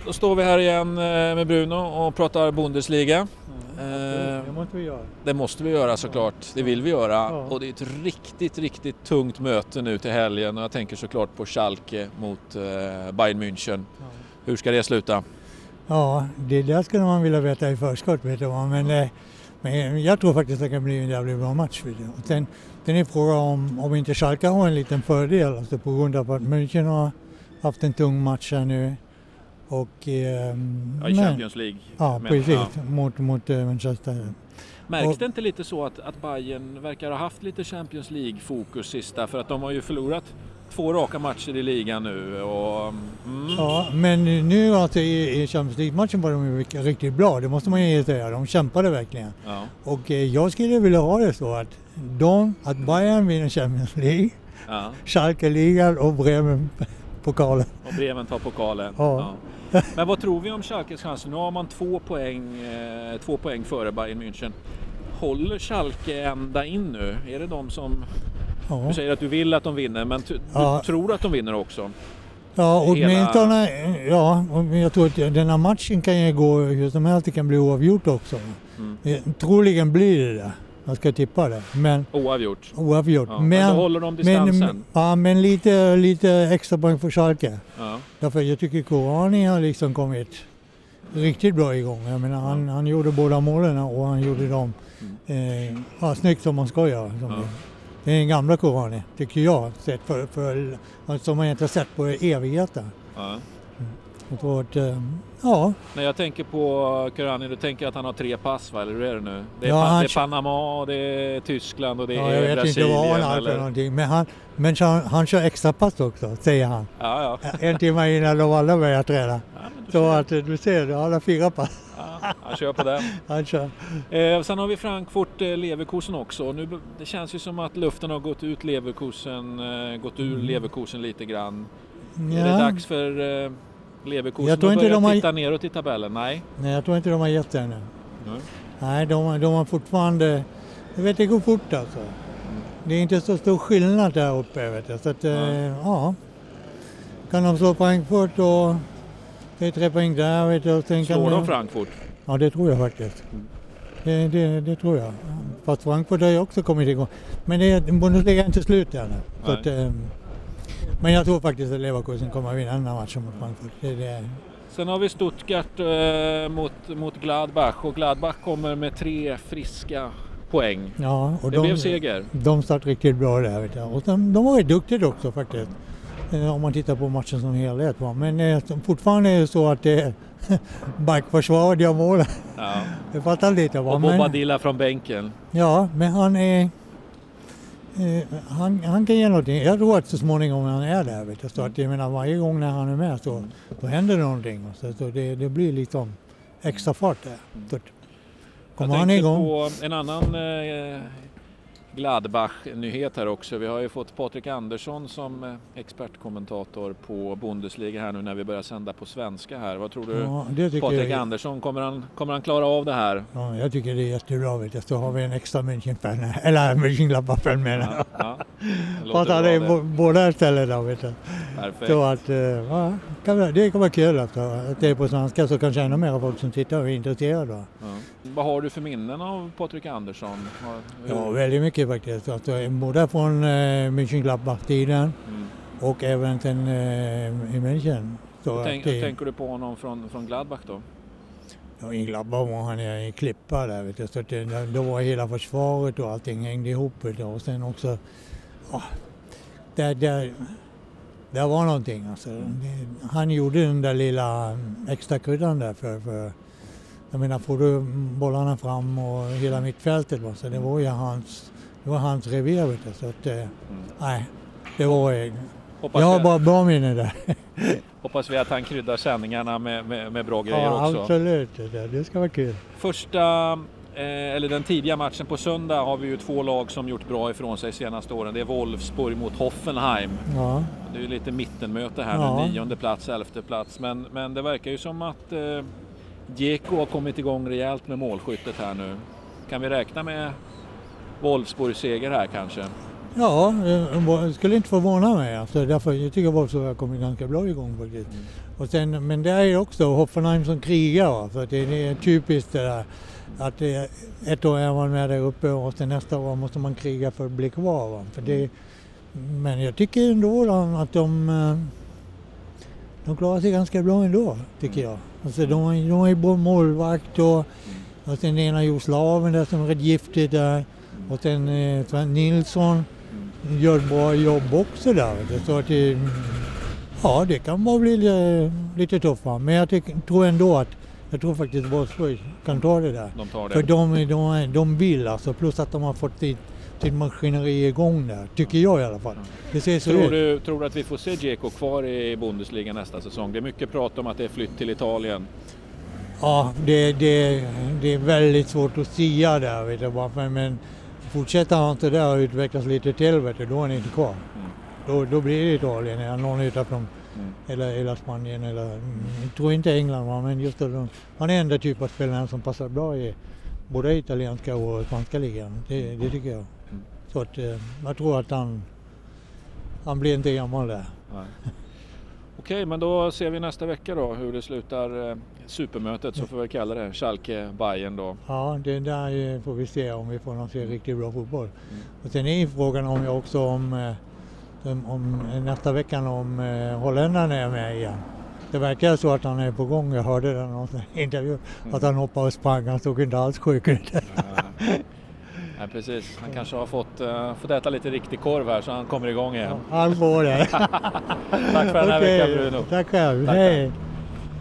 Då står vi här igen med Bruno och pratar Bundesliga. Det måste vi göra. Det måste vi göra såklart, det vill vi göra. Ja. Och det är ett riktigt tungt möte nu till helgen. Och jag tänker såklart på Schalke mot Bayern München. Ja. Hur ska det sluta? Ja, det där skulle man vilja veta i förskott, vet du vad. Men jag tror faktiskt att det kan bli en jävligt bra match. Vet du. Och sen är frågan om inte Schalke har en liten fördel, alltså på grund av att München har haft en tung match här nu. Och, I Champions League. Ja, precis. Ja. Mot Manchester. Märks det inte lite så att Bayern verkar ha haft lite Champions League-fokus sista? För att de har ju förlorat 2 raka matcher i ligan nu. Och, Ja, men nu alltså, i Champions League-matchen var de ju riktigt bra. Det måste man ju säga. De kämpade verkligen. Ja. Och jag skulle vilja ha det så att Bayern vinner Champions League, Ja. Schalke-ligan och Bremen-pokalen. Och Bremen tar pokalen. Ja. Ja. Men vad tror vi om Schalkes chanser? Nu har man 2 poäng före Bayern München. Håller Schalke ända in nu? Är det de som... Ja. Du säger att du vill att de vinner, men du tror att de vinner också? Ja, och jag tror att den här matchen kan ju gå hur som helst, det kan bli oavgjort också. Troligen blir det. Jag ska tippa det. Men Oavgjort. Ja, men då håller de distansen. Men lite extra poäng för Schalke. Ja. Därför jag tycker Korani har liksom kommit riktigt bra igång. Jag menar, han gjorde båda målen och han gjorde dem snyggt som man ska göra. Det är en gamla Korani, tycker jag, sett som man inte har sett på evigheter. Ja. Jag tror att, När jag tänker på Korani, då tänker jag att han har 3 pass, va? Eller hur är det nu? Det är, Ja, det är Panama, det är Tyskland och det är jag vet inte vad han har för någonting. Men han kör extra pass också, säger han. Ja. En timme innan de alla börjar träna. Ja, så att du ser, du har 4 pass. Ja, han kör på den. Han kör. Sen har vi Frankfurt-Leverkusen också. Nu, det känns ju som att luften har gått ur Leverkusen lite grann. Ja. Är det dags för Leverkusen att börja titta neråt i tabellen? Nej, jag tror inte de har gett det ännu. Nej, de har fortfarande... Jag vet, det går fort alltså. Det är inte så stor skillnad där uppe, vet jag. Så att, kan de slå Frankfurt och det är 3 poäng där, vet jag. Slår de Frankfurt? Ja, det tror jag faktiskt. Det tror jag. Fast Frankfurt har ju också kommit igång. Men Bundesliga är inte slut ännu. Så att, men jag tror faktiskt att Leverkusen kommer att vinna den här matchen mot Frankfurt. Sen har vi Stuttgart mot Gladbach. Och Gladbach kommer med 3 friska poäng. Ja, och det blev seger. De startade riktigt bra där, vet jag. Och de var ju duktiga också faktiskt. Om man tittar på matchen som helhet. Men fortfarande är det så att det är backförsvar gör mål. Ja. Det fattar lite. Och Bobadilla från bänken. Ja, men han är... Han kan ge någonting. Jag tror att så småningom han är där. Vet jag. Så att jag menar, varje gång när han är med så då händer det någonting. Så det blir liksom extra fart där. Så kommer han igång. På en annan Gladbach-nyhet här också. Vi har ju fått Patrik Andersson som expertkommentator på Bundesliga här nu när vi börjar sända på svenska här. Vad tror du, Patrik Andersson? Kommer han klara av det här? Ja, jag tycker det är jättebra. Vet jag. Så har vi en extra München-fan, eller München-Gladbach-fan menar jag. Fast han är båda ställena, vet jag. Perfekt. Så att, det kommer vara kul att det är på svenska, så kanske ännu mer folk som tittar och är intresserade. Ja. Vad har du för minnen av Patrik Andersson? Ja, väldigt mycket faktiskt. Alltså, både från München-Gladbach-tiden och även sen i München. Hur tänker du på honom från Gladbach då? Ja, i Gladbach var han i klippa där, vet jag. Så då var hela försvaret och allting hängde ihop. Och sen också, det var någonting. Alltså. Han gjorde den där lilla extra kryddan där för jag menar, får du bollarna fram och hela mittfältet, så det var ju hans revir, vet du. Så att, nej, det var jag har bara bra minne där. Hoppas vi att han kryddar sändningarna med bra grejer också. Absolut, det ska vara kul. Den tidiga matchen på söndag har vi ju 2 lag som gjort bra ifrån sig senaste åren. Det är Wolfsburg mot Hoffenheim. Ja. Det är ju lite mittenmöte här nu, 9:e plats, 11:e plats. Men det verkar ju som att Djeko har kommit igång rejält med målskyttet här nu. Kan vi räkna med Wolfsburg seger här kanske? Ja, skulle inte förvåna mig. Alltså, därför, jag tycker Wolfsburg har kommit ganska bra igång faktiskt. Och sen, men det är ju också Hoffenheim som krigar. För det är typiskt det där att ett år är man med där uppe och sen nästa år måste man kriga för att bli kvar. Va? Men jag tycker ändå att de klarar sig ganska bra ändå, tycker jag. Alltså, de är bra målvakt och sen ena Joslaven där som är rätt giftigt där. Och sen Sven Nilsson gör ett bra jobb också där. Så att det kan bara bli lite tuffare. Men jag tror ändå att jag faktiskt Wolfsburg kan ta det där. De tar det. För de vill alltså, plus att de har fått sitt maskineri igång där, tycker jag i alla fall. Det ser så tror du att vi får se Dzeko kvar i Bundesliga nästa säsong? Det är mycket prat om att det är flytt till Italien. Ja, det är väldigt svårt att säga där, vet jag bara. Men fortsätter han inte där och utvecklas lite till, vet du, då är han inte kvar. Då blir det Italien eller någon utanför eller Spanien eller jag tror inte England, men just det, han är enda typ av spelare som passar bra i både italienska och spanska ligan. Det tycker jag. Så att jag tror att han blir inte gammal där. Okej, men då ser vi nästa vecka då hur det slutar supermötet, så får vi kalla det Schalke-Bayern då. Ja, det där får vi se om vi får se riktigt bra fotboll. Och sen är frågan om jag också om nästa vecka om holländarna är med igen. Det verkar så att han är på gång. Jag hörde det någon intervju att han hoppade och sprang. Han såg inte alls sjuk ut. Ja, precis. Han kanske har fått äta lite riktig korv här så han kommer igång igen. Han får det. Tack för den här veckan, Bruno. Tack själv. Hej.